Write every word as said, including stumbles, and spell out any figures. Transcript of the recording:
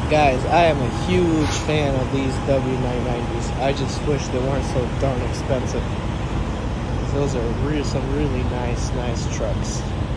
Guys, I am a huge fan of these W nine nineties. I just wish they weren't so darn expensive. Those are re some really nice, nice trucks.